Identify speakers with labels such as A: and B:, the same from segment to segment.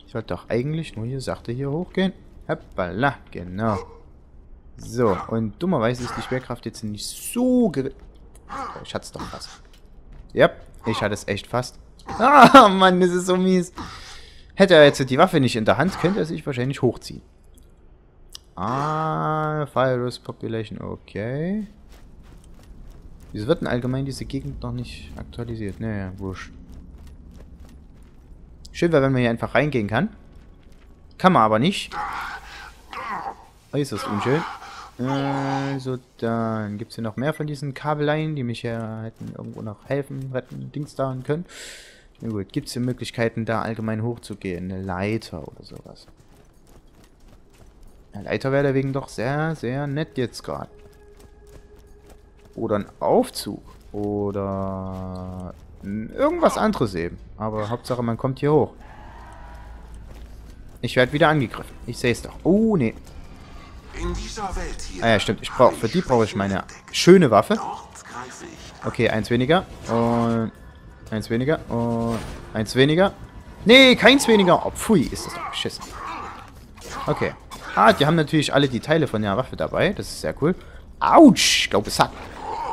A: Ich sollte doch eigentlich nur hier sachte hier hochgehen. Hoppala, genau. So, und dummerweise ist die Schwerkraft jetzt nicht so gering. Oh, ich hatte es doch fast. Ja, ich hatte es echt fast. Ah, Mann, das ist so mies. Hätte er jetzt die Waffe nicht in der Hand, könnte er sich wahrscheinlich hochziehen. Ah, Virus Population, okay. Wieso wird denn allgemein diese Gegend noch nicht aktualisiert? Naja, wurscht. Schön wäre, wenn man hier einfach reingehen kann. Kann man aber nicht. Äußerst unschön. Also, dann gibt es hier noch mehr von diesen Kabeleien, die mich ja hätten irgendwo noch helfen, retten, Dings da können. Na gut, gibt es hier Möglichkeiten, da allgemein hochzugehen? Eine Leiter oder sowas. Eine Leiter wäre deswegen doch sehr, sehr nett jetzt gerade. Oder ein Aufzug. Oder irgendwas anderes eben. Aber Hauptsache, man kommt hier hoch. Ich werde wieder angegriffen. Ich sehe es doch. Oh, nee.
B: In dieser Welt hier.
A: Ah ja, stimmt. Für die brauche ich meine schöne Waffe. Okay, eins weniger. Und eins weniger. Und eins weniger. Nee, keins weniger. Oh, pfui, ist das doch beschissen. Okay. Ah, die haben natürlich alle die Teile von der Waffe dabei. Das ist sehr cool. Autsch! Ich glaube, es hat.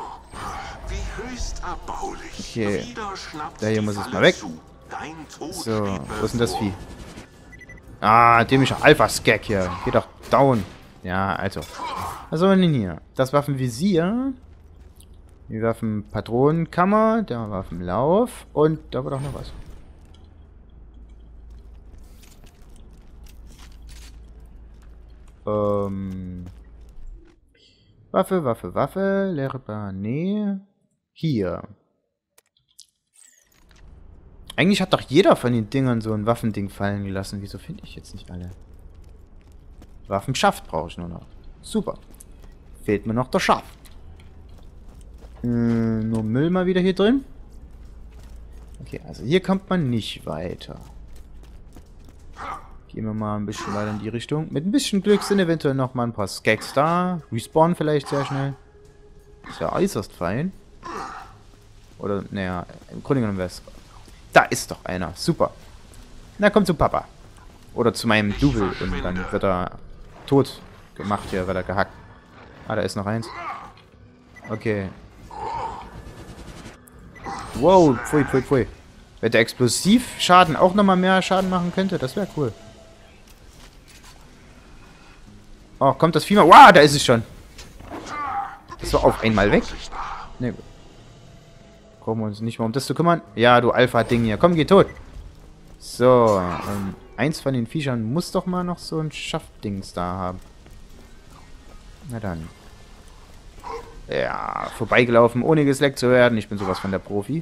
A: Okay. Der hier muss jetzt mal weg. So, wo ist denn das Vieh? Ah, dämlicher Alpha-Skag hier. Geht doch down. Ja, also. Was haben wir denn hier? Das Waffenvisier. Die Waffenpatronenkammer. Der Waffenlauf. Und da war doch noch was. Waffe. Leere Bahn. Hier. Eigentlich hat doch jeder von den Dingern so ein Waffending fallen gelassen. Wieso finde ich jetzt nicht alle? Waffenschaft brauche ich nur noch. Super. Fehlt mir noch der Schaft. Nur Müll mal wieder hier drin. Okay, also hier kommt man nicht weiter. Gehen wir mal ein bisschen weiter in die Richtung. Mit ein bisschen Glück sind eventuell noch mal ein paar Skags da. Respawn vielleicht sehr schnell. Ist ja äußerst fein. Oder, naja, im Grunde genommen wäre es... Da ist doch einer. Super. Na, komm zu Papa. Oder zu meinem Double. Und dann wird er tot gemacht. Hier wird er gehackt. Ah, da ist noch eins. Okay. Wow, pfui. Wenn der Explosivschaden auch nochmal mehr Schaden machen könnte, das wäre cool. Oh, kommt das Vieh mal. Wow, da ist es schon. Das war auf einmal weg. Ne, gut. Brauchen wir uns nicht mehr um das zu kümmern. Ja, du Alpha-Ding hier. Komm, geh tot. So, eins von den Viechern muss doch mal noch so ein Schaftdings da haben. Na dann. Ja, vorbeigelaufen, ohne gesleckt zu werden. Ich bin sowas von der Profi.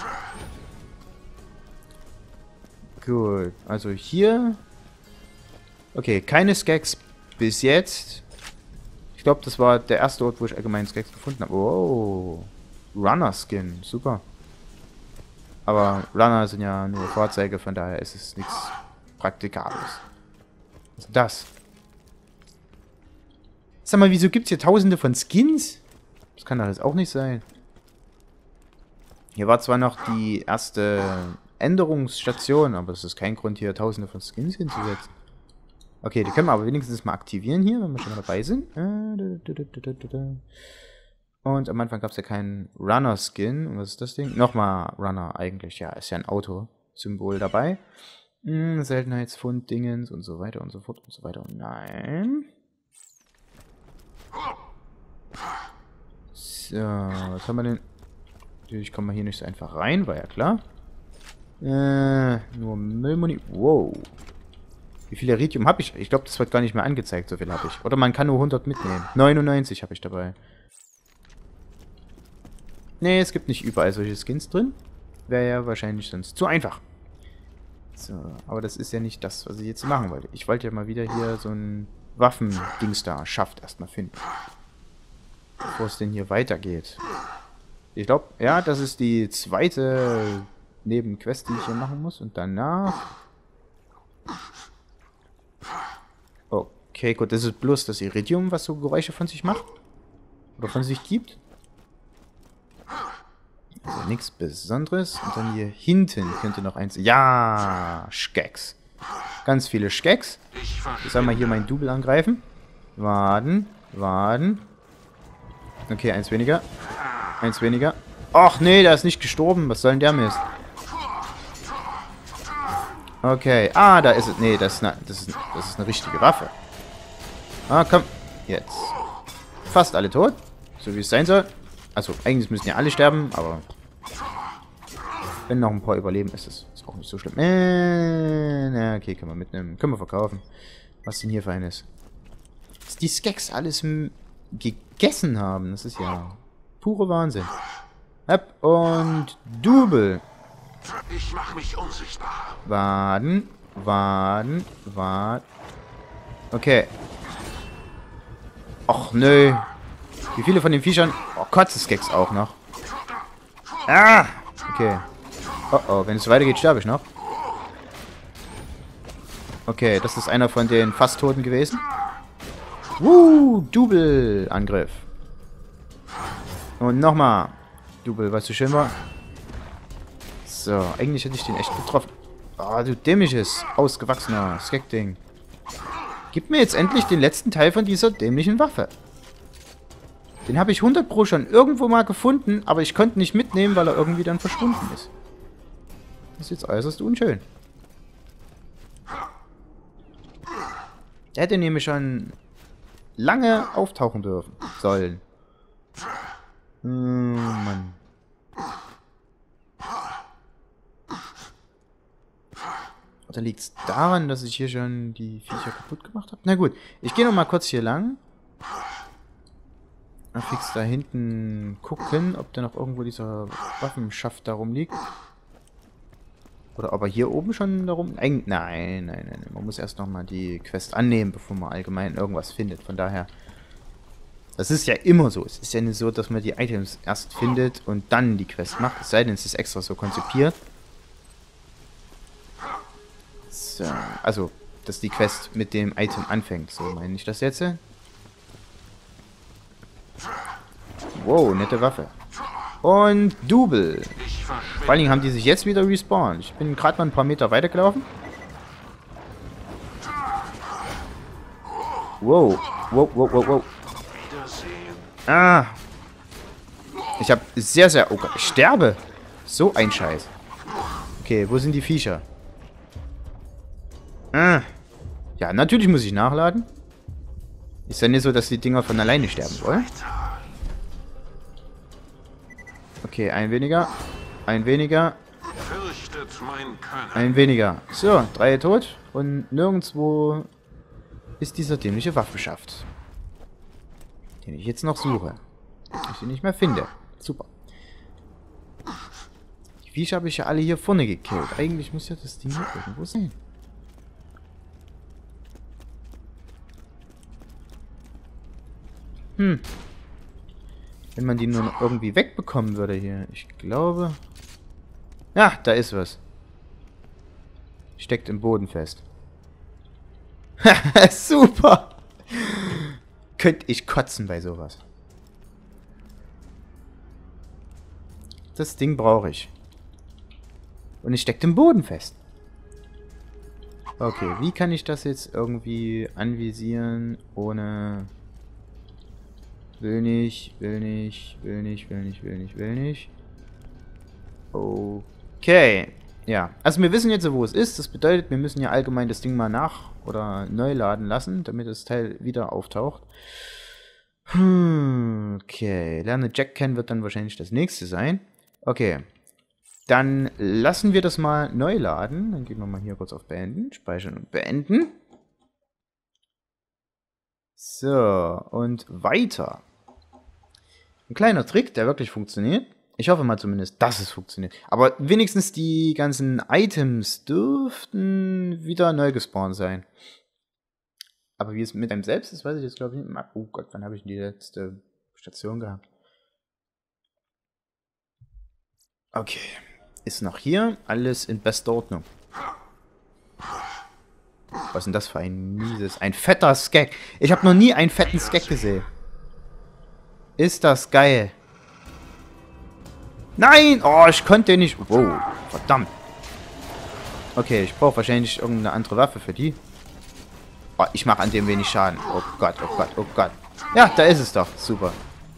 A: Gut, also hier... Okay, keine Skags bis jetzt. Ich glaube, das war der erste Ort, wo ich allgemein Skags gefunden habe. Oh, Runner-Skin, super. Aber Runner sind ja nur Fahrzeuge, von daher ist es nichts Praktikables. Was ist das? Sag mal, wieso gibt es hier tausende von Skins? Das kann doch jetzt auch nicht sein. Hier war zwar noch die erste Änderungsstation, aber es ist kein Grund, hier tausende von Skins hinzusetzen. Okay, die können wir aber wenigstens mal aktivieren hier, wenn wir schon mal dabei sind. Und am Anfang gab es ja keinen Runner-Skin. Und was ist das Ding? Nochmal Runner eigentlich. Ja, ist ja ein Auto-Symbol dabei. Seltenheitsfund-Dingens und so weiter und so fort und so weiter. Nein. So, was haben wir denn? Natürlich kommen wir hier nicht so einfach rein, war ja klar. Nur Müllmuni. Wow. Wie viel Iridium habe ich? Ich glaube, das wird gar nicht mehr angezeigt, so viel habe ich. Oder man kann nur 100 mitnehmen. 99 habe ich dabei. Nee, es gibt nicht überall solche Skins drin. Wäre ja wahrscheinlich sonst zu einfach. So, aber das ist ja nicht das, was ich jetzt machen wollte. Ich wollte ja mal wieder hier so ein Waffendings da schafft erstmal finden. Bevor es denn hier weitergeht. Ich glaube, ja, das ist die zweite Nebenquest, die ich hier machen muss. Und danach... Okay, gut, das ist bloß das Iridium, was so Geräusche von sich macht. Oder von sich gibt. Also nichts Besonderes. Und dann hier hinten könnte noch eins... Ja, Skags. Ganz viele Skeks. Ich soll mal hier meinen Double angreifen. Warten. Okay, eins weniger. Ach nee, der ist nicht gestorben. Was soll denn der Mist? Okay. Ah, da ist es. Nee, das ist eine richtige Waffe. Ah, komm. Jetzt. Fast alle tot. So wie es sein soll. Also, eigentlich müssen ja alle sterben, aber wenn noch ein paar überleben, ist es auch nicht so schlimm. Na, okay, können wir mitnehmen. Können wir verkaufen. Was denn hier für eines? Dass die Skeks alles gegessen haben. Das ist ja pure Wahnsinn. Hopp und Double.
B: Ich mach mich unsichtbar.
A: Warten. Okay. Och, nö. Wie viele von den Viechern? Oh, Kotze-Skeks auch noch. Ah! Okay. Oh, wenn es so weitergeht, sterbe ich noch. Okay, das ist einer von den Fast-Toten gewesen. Double-Angriff. Und nochmal. Double, was so schön war. So, eigentlich hätte ich den echt getroffen. Ah, du dämliches, ausgewachsener Skek-Ding. Gib mir jetzt endlich den letzten Teil von dieser dämlichen Waffe. Den habe ich 100% schon irgendwo mal gefunden, aber ich konnte nicht mitnehmen, weil er irgendwie dann verschwunden ist. Das ist jetzt äußerst unschön. Der hätte nämlich schon lange auftauchen dürfen. Sollen. Mann. Oder liegt es daran, dass ich hier schon die Viecher kaputt gemacht habe? Na gut, ich gehe noch mal kurz hier lang. Mal fix da hinten gucken, ob da noch irgendwo dieser Waffenschaft da rumliegt. Oder ob er hier oben schon darum... Nein. Man muss erst nochmal die Quest annehmen, bevor man allgemein irgendwas findet. Von daher... Das ist ja immer so. Es ist ja nicht so, dass man die Items erst findet und dann die Quest macht. Es sei denn, es ist extra so konzipiert. So, also, dass die Quest mit dem Item anfängt. So meine ich das jetzt. Wow, nette Waffe. Und Double. Vor allen Dingen haben die sich jetzt wieder respawned. Ich bin gerade mal ein paar Meter weitergelaufen. Wow. Ah. Ich habe sehr... Oh Gott, ich sterbe. So ein Scheiß. Okay, wo sind die Viecher? Ah. Ja, natürlich muss ich nachladen. Ist ja nicht so, dass die Dinger von alleine sterben wollen. Okay, ein weniger. Ein weniger. Ein weniger. So, 3 tot. Und nirgendwo ist dieser dämliche Waffenschaft. Den ich jetzt noch suche. Ich ihn nicht mehr finde. Super. Die Viecher habe ich ja alle hier vorne gekillt. Eigentlich muss ja das Ding hier irgendwo sein. Wenn man die nur noch irgendwie wegbekommen würde hier. Ich glaube... Ja, da ist was. Steckt im Boden fest. Super! Könnte ich kotzen bei sowas. Das Ding brauche ich. Und es steckt im Boden fest. Okay, wie kann ich das jetzt irgendwie anvisieren, ohne... Will nicht. Okay. Ja, also wir wissen jetzt, wo es ist. Das bedeutet, wir müssen ja allgemein das Ding mal nach- oder neu laden lassen, damit das Teil wieder auftaucht. Okay, lerne Jack kennen wird dann wahrscheinlich das nächste sein. Okay, dann lassen wir das mal neu laden. Dann gehen wir mal hier kurz auf Beenden, speichern und beenden. So, und weiter. Ein kleiner Trick, der wirklich funktioniert. Ich hoffe mal zumindest, dass es funktioniert. Aber wenigstens die ganzen Items dürften wieder neu gespawnt sein. Aber wie es mit einem selbst ist, weiß ich jetzt glaube ich nicht. Oh Gott, wann habe ich die letzte Station gehabt? Okay. Ist noch hier. Alles in bester Ordnung. Was ist denn das für ein mieses... Ein fetter Skek. Ich habe noch nie einen fetten Skek gesehen. Ist das geil. Nein! Oh, ich konnte nicht... Wow, verdammt. Okay, ich brauche wahrscheinlich irgendeine andere Waffe für die. Oh, ich mache an dem wenig Schaden. Oh Gott, oh Gott, oh Gott. Ja, da ist es doch. Super.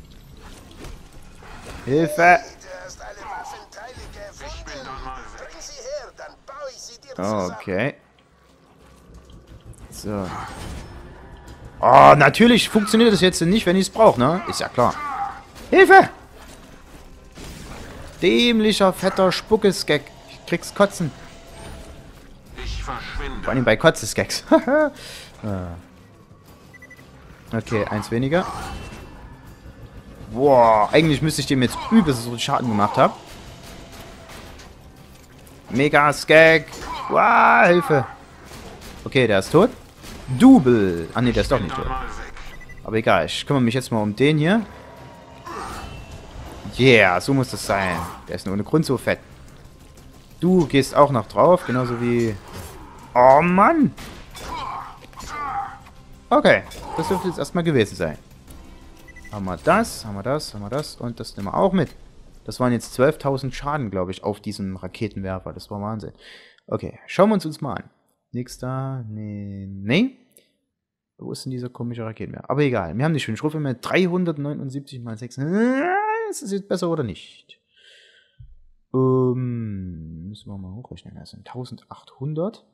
A: Hilfe! Okay. So. Oh, natürlich funktioniert das jetzt nicht, wenn ich es brauche, ne? Ist ja klar. Hilfe! Dämlicher, fetter Spuckes-Gag. Ich krieg's kotzen.
B: Ich verschwinde.
A: Vor allem bei Kotzes-Gags. Okay, eins weniger. Boah, eigentlich müsste ich dem jetzt übelst so Schaden gemacht haben. Mega Skag. Wow, Hilfe. Okay, der ist tot. Double. Ah ne, der ist doch nicht tot. Aber egal, ich kümmere mich jetzt mal um den hier. Yeah, so muss das sein. Der ist nur ohne Grund so fett. Du gehst auch noch drauf, genauso wie... Oh Mann. Okay, das dürfte jetzt erstmal gewesen sein. Haben wir das, haben wir das, haben wir das und das nehmen wir auch mit. Das waren jetzt 12.000 Schaden, glaube ich, auf diesem Raketenwerfer. Das war Wahnsinn. Okay, schauen wir uns mal an. Nächster, nee. Wo ist denn dieser komische Raketenwerfer? Aber egal, wir haben die schöne Schriffe mit 379 mal 6. Ist das jetzt besser oder nicht? Müssen wir mal hochrechnen. Das sind 1800.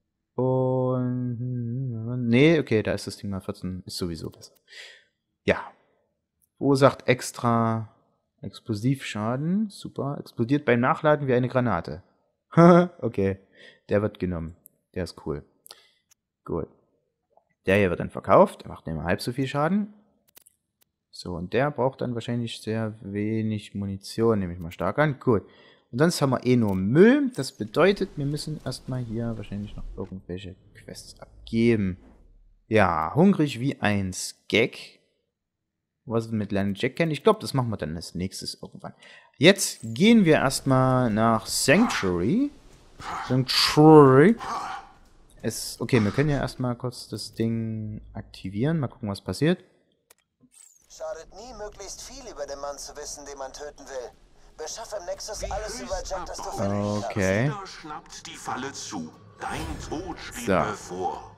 A: Und... Nee, okay, da ist das Ding mal 14. Ist sowieso besser. Ja. Verursacht extra Explosivschaden. Super. Explodiert beim Nachladen wie eine Granate. Okay. Der wird genommen. Der ist cool. Gut. Der hier wird dann verkauft. Der macht nicht mehr halb so viel Schaden. So, und der braucht dann wahrscheinlich sehr wenig Munition, nehme ich mal stark an. Gut. Und sonst haben wir eh nur Müll. Das bedeutet, wir müssen erstmal hier wahrscheinlich noch irgendwelche Quests abgeben. Ja, hungrig wie ein Skag. Was wir mit Lernen Jack kennen. Ich glaube, das machen wir dann als nächstes irgendwann. Jetzt gehen wir erstmal nach Sanctuary. Okay, wir können ja erstmal kurz das Ding aktivieren. Mal gucken, was passiert.
C: Schadet nie, möglichst viel über den Mann zu wissen, den man töten will. Beschaffe im Nexus alles über Jack, das du finden kannst.
A: Okay.
B: Wieder schnappt die Falle zu. Dein Tod steht
A: So.
B: bevor.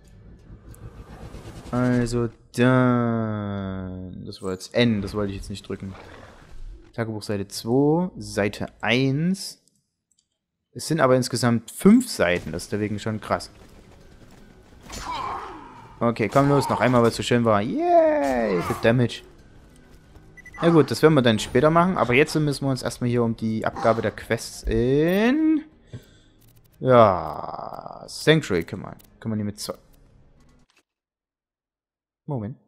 A: Also dann... Das war jetzt N, das wollte ich jetzt nicht drücken. Tagebuch Seite 2, Seite 1. Es sind aber insgesamt 5 Seiten, das ist deswegen schon krass. Okay, komm los, noch einmal, weil es so schön war. Yay, the damage. Na gut, das werden wir dann später machen, aber jetzt müssen wir uns erstmal hier um die Abgabe der Quests in... Ja, Sanctuary kümmern. Kümmern die mit 2. Moment.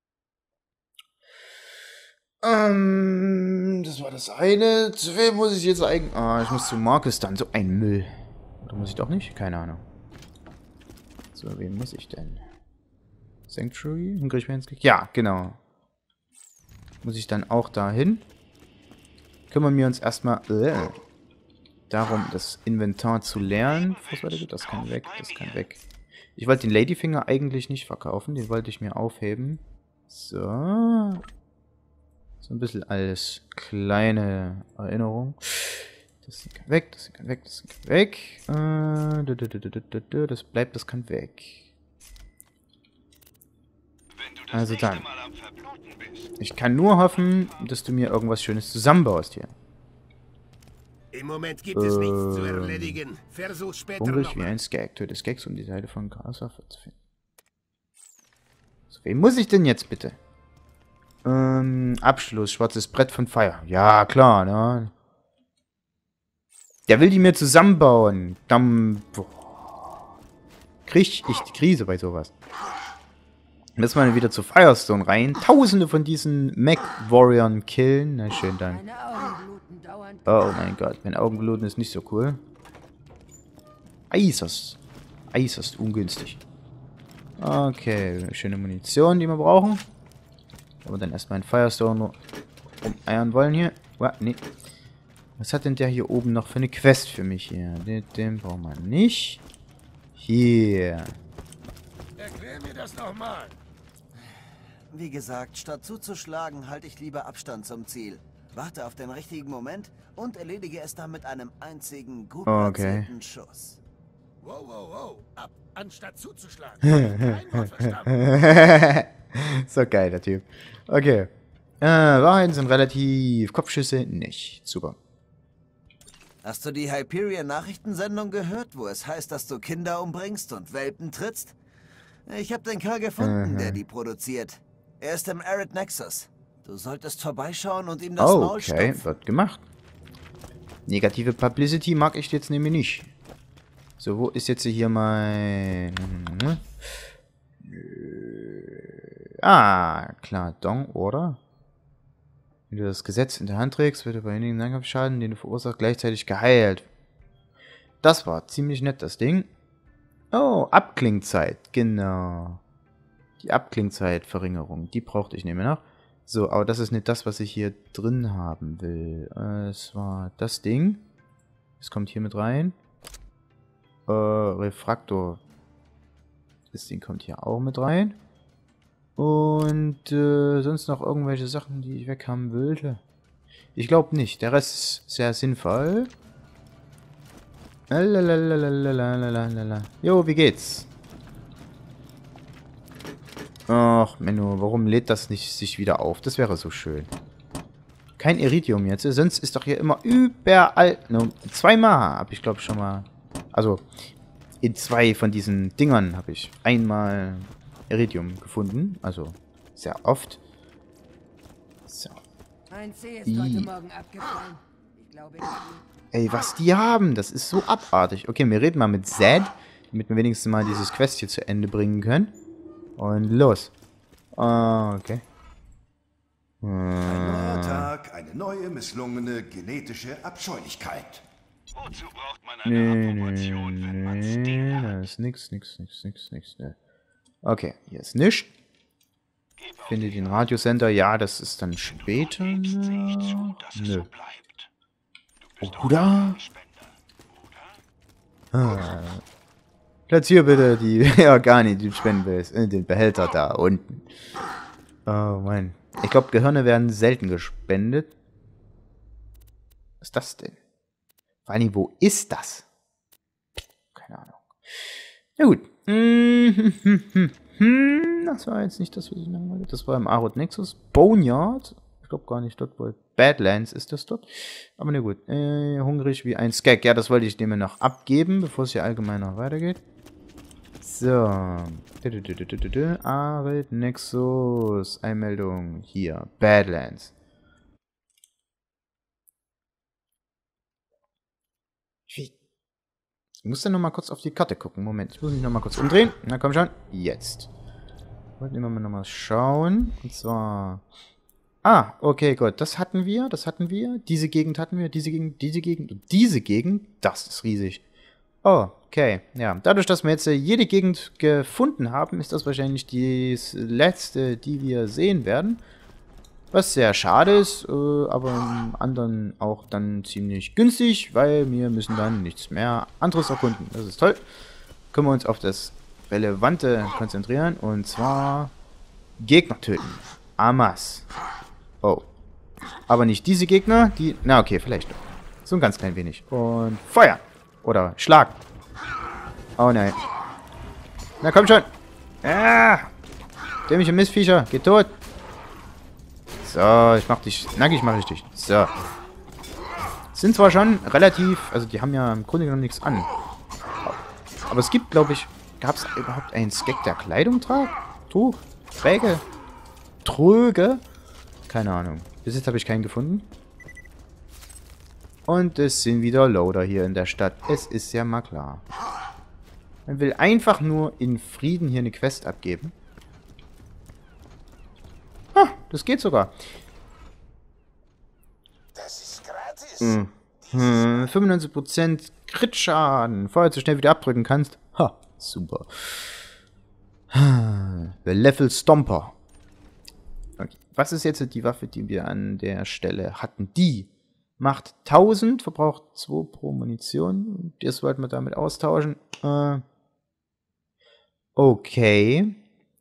A: Das war das eine. Zu wem muss ich jetzt eigentlich... Ah, ich muss zu Marcus dann. So ein Müll. Oder muss ich doch nicht? Keine Ahnung. So, wen muss ich denn? Sanctuary? Ja, genau. Muss ich dann auch dahin? Kümmern wir uns erstmal darum, das Inventar zu leeren. Das kann weg, das kann weg. Ich wollte den Ladyfinger eigentlich nicht verkaufen. Den wollte ich mir aufheben. So. So ein bisschen als kleine Erinnerung. Das kann weg, das kann weg, das kann weg. Das bleibt, das kann weg. Also dann. Ich kann nur hoffen, dass du mir irgendwas Schönes zusammenbaust hier.
D: Im Moment gibt es nichts zu erledigen. Versuch später
A: Hungrig
D: noch
A: wie
D: mal.
A: ein Skag. Töte Skags, um die Seite von Graswaffe zu finden. So, wen muss ich denn jetzt bitte? Abschluss. Schwarzes Brett von Fire. Ja, klar, ne? Der will die mir zusammenbauen. Dann... Krieg ich die Krise bei sowas. Müssen wir wieder zu Firestone rein. Tausende von diesen Mech-Warriorn killen. Na schön, dann. Oh mein Gott, mein Augenbluten ist nicht so cool. Äußerst ungünstig. Okay, schöne Munition, die wir brauchen. Aber dann erstmal ein Firestone umeiern wollen hier. Nee. Was hat denn der hier oben noch für eine Quest für mich hier? Den brauchen wir nicht. Hier.
D: Erklär mir das nochmal.
C: Wie gesagt, statt zuzuschlagen, halte ich lieber Abstand zum Ziel. Warte auf den richtigen Moment und erledige es dann mit einem einzigen gut platzierten Schuss.
D: Wow, wow, wow. Ab, anstatt zuzuschlagen. Kein Wort verstanden.
A: So geil, der Typ. Okay. Wahrheiten sind relativ. Kopfschüsse nicht. Super.
C: Hast du die Hyperion-Nachrichtensendung gehört, wo es heißt, dass du Kinder umbringst und Welpen trittst? Ich habe den Kerl gefunden, der die produziert. Er ist im Arid Nexus. Du solltest vorbeischauen und ihm das Maul
A: Okay,
C: stopfen.
A: wird gemacht. Negative Publicity mag ich jetzt nämlich nicht. So, wo ist jetzt hier mein... Ah, klar, Dong, oder? Wenn du das Gesetz in der Hand trägst, wird er bei einigen Nahkampfschaden, den du verursachst, gleichzeitig geheilt. Das war ziemlich nett, das Ding. Oh, Abklingzeit, genau. Die Abklingzeitverringerung, die brauchte ich nämlich noch. So, aber das ist nicht das, was ich hier drin haben will. Es war das Ding. Das kommt hier mit rein. Refraktor. Das Ding kommt hier auch mit rein. Und sonst noch irgendwelche Sachen, die ich weg haben wollte. Ich glaube nicht. Der Rest ist sehr sinnvoll. Jo, wie geht's? Ach, Menno, warum lädt das nicht sich wieder auf? Das wäre so schön. Kein Iridium jetzt. Sonst ist doch hier immer überall... No, zweimal habe ich, glaube ich, schon mal... Also, in 2 von diesen Dingern habe ich einmal Iridium gefunden. Also, sehr oft. So.
E: Ein C ist heute Morgen abgefallen. Ich glaube,
A: Ey, was die haben, das ist so abartig. Okay, wir reden mal mit Zed, damit wir wenigstens mal dieses Quest hier zu Ende bringen können. Und los. Okay.
F: Ein neuer Tag, eine neue, misslungene genetische Abscheulichkeit.
B: Wozu braucht man eine Approbation, wenn man Stil hat?
A: Da ist nix. Ne. Okay, hier ist nichts. Finde den Radiosender. Ja, das ist dann später.
B: Sehe ich zu, dass es so
A: Nö.
B: bleibt. Du bist
A: Oder?
B: Spender, oder?
A: Platzier bitte die Organe, die du spenden willst, in den Behälter da unten. Oh Mann. Ich glaube, Gehirne werden selten gespendet. Was ist das denn? Vor allem, wo ist das? Keine Ahnung. Na gut. Das war jetzt nicht das, was ich sagen wollte. Das war im Arid Nexus. Boneyard. Ich glaube gar nicht dort, wo Badlands ist das dort. Aber na gut. Hungrig wie ein Skag. Ja, das wollte ich dem noch abgeben, bevor es hier allgemein noch weitergeht. So. Arid Nexus. Einmeldung. Hier. Badlands. Ich muss dann nochmal kurz auf die Karte gucken. Moment, ich muss mich nochmal kurz umdrehen. Na komm schon. Jetzt. Wollten wir mal nochmal schauen. Und zwar... Ah, okay, gut. Das hatten wir. Diese Gegend hatten wir. Diese Gegend und diese Gegend. Das ist riesig. Oh, okay. Ja, dadurch, dass wir jetzt jede Gegend gefunden haben, ist das wahrscheinlich die letzte, die wir sehen werden. Was sehr schade ist, aber im anderen auch dann ziemlich günstig, weil wir müssen dann nichts mehr anderes erkunden. Das ist toll. Können wir uns auf das Relevante konzentrieren, und zwar Gegner töten. Amas. Oh. Aber nicht diese Gegner, die... Na okay, vielleicht doch. So ein ganz klein wenig. Und Feuer. Oder Schlag. Oh nein. Na komm schon. Ah! Dämliche Mistviecher. Geht tot. So, ich mach dich nackig, mach ich dich. So. Sind zwar schon relativ, also die haben ja im Grunde genommen nichts an. Aber es gibt, glaube ich, gab es überhaupt einen Skag, der Kleidung trug? Träge? Tröge? Keine Ahnung. Bis jetzt habe ich keinen gefunden. Und es sind wieder Loader hier in der Stadt. Es ist ja mal klar. Man will einfach nur in Frieden hier eine Quest abgeben. Ah, das geht sogar.
C: Das ist gratis.
A: 95% Crit-Schaden. Vorher so schnell wieder abdrücken kannst. Ha, super. Der Level Stomper. Okay. Was ist jetzt die Waffe, die wir an der Stelle hatten? Die macht 1000, verbraucht 2 pro Munition. Das wollten wir damit austauschen. Okay.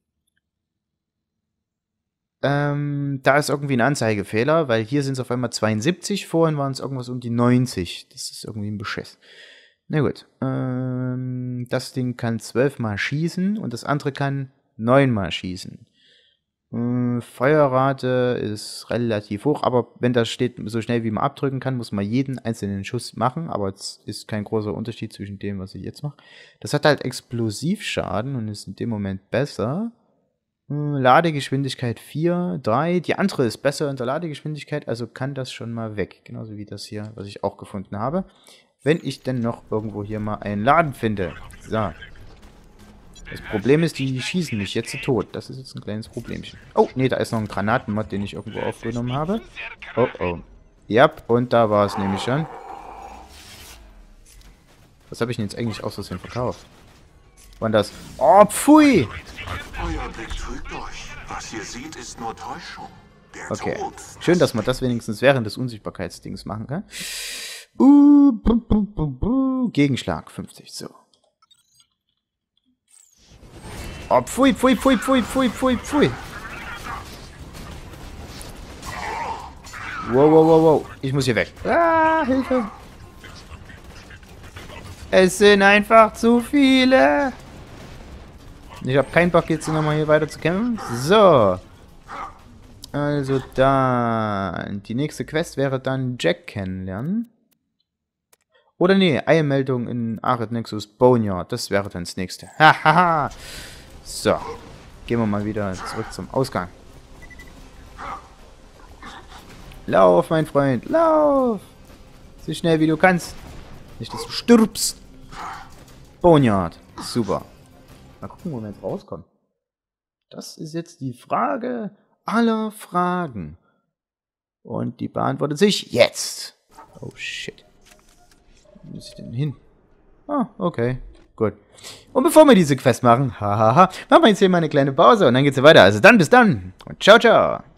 A: Da ist irgendwie ein Anzeigefehler, weil hier sind es auf einmal 72, vorhin waren es irgendwas um die 90. Das ist irgendwie ein Beschiss. Na gut. Das Ding kann 12 Mal schießen und das andere kann 9 Mal schießen. Feuerrate ist relativ hoch, aber wenn das steht, so schnell wie man abdrücken kann, muss man jeden einzelnen Schuss machen, aber es ist kein großer Unterschied zwischen dem, was ich jetzt mache. Das hat halt Explosivschaden und ist in dem Moment besser. Ladegeschwindigkeit 4, 3. Die andere ist besser in der Ladegeschwindigkeit, also kann das schon mal weg. Genauso wie das hier, was ich auch gefunden habe. Wenn ich denn noch irgendwo hier mal einen Laden finde. So. Das Problem ist, die schießen mich jetzt tot. Das ist jetzt ein kleines Problemchen. Oh, nee, da ist noch ein Granatenmod, den ich irgendwo aufgenommen habe. Oh, oh. Ja, und da war es nämlich schon. Was habe ich denn jetzt eigentlich aus Versehen verkauft? Wann das? Oh, pfui!
B: Euer Blick trügt euch. Was ihr seht, ist nur Täuschung. Der
A: Okay.
B: Tod.
A: Schön, dass man das wenigstens während des Unsichtbarkeitsdings machen kann. Gegenschlag 50, so. Oh, pfui, pfui, pfui, pfui, pfui, pfui, pfui. Wow, wow, wow, wow. Ich muss hier weg. Ah, Hilfe. Es sind einfach zu viele. Ich habe keinen Bock, jetzt nochmal hier weiter zu kämpfen. So. Also dann. Die nächste Quest wäre dann Jack kennenlernen. Oder nee, Eilmeldung in Arid Nexus Boneyard. Das wäre dann das nächste. Hahaha. So. Gehen wir mal wieder zurück zum Ausgang. Lauf, mein Freund. Lauf. So schnell wie du kannst. Nicht, dass du stirbst. Boneyard. Super. Mal gucken, wo wir jetzt rauskommen. Das ist jetzt die Frage aller Fragen. Und die beantwortet sich jetzt. Oh, shit. Wo muss ich denn hin? Ah, okay. Gut. Und bevor wir diese Quest machen, hahaha, machen wir jetzt hier mal eine kleine Pause und dann geht's weiter. Also dann, bis dann. Und ciao, ciao.